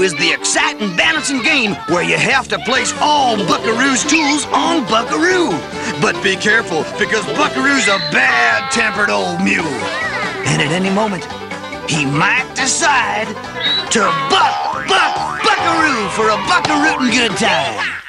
Buckaroo is the exciting balancing game where you have to place all Buckaroo's tools on Buckaroo. But be careful, because Buckaroo's a bad-tempered old mule. And at any moment, he might decide to Buckaroo for a buckarootin' good time.